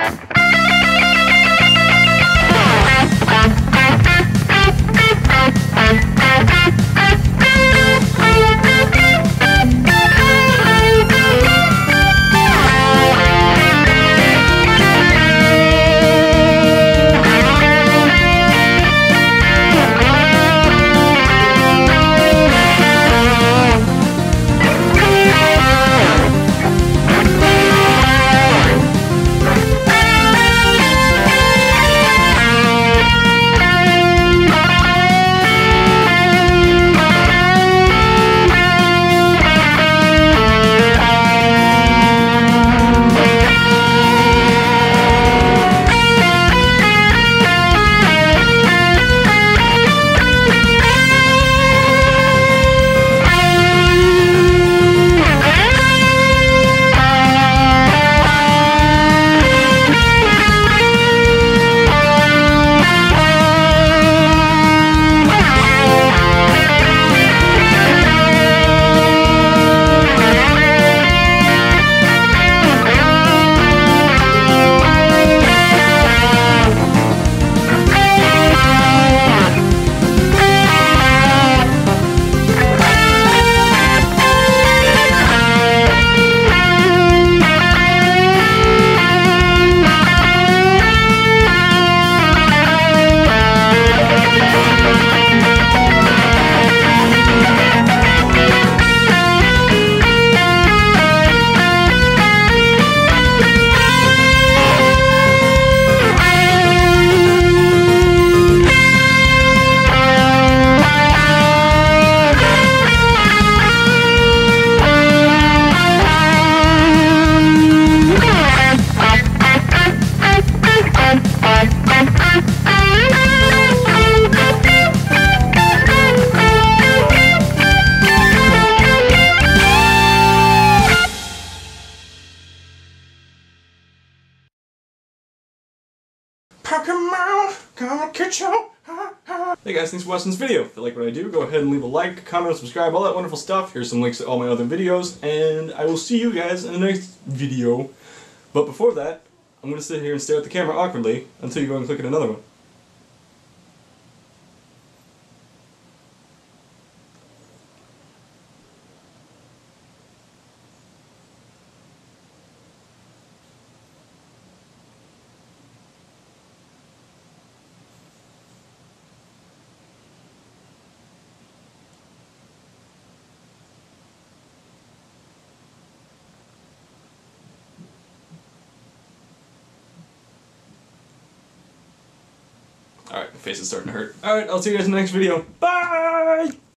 Pokemon, gonna catch you. Hey guys, thanks for watching this video. If you like what I do, go ahead and leave a like, comment, subscribe, all that wonderful stuff. Here's some links to all my other videos, and I will see you guys in the next video. But before that, I'm going to sit here and stare at the camera awkwardly until you go and click at another one. Alright, my face is starting to hurt. Alright, I'll see you guys in the next video. Bye!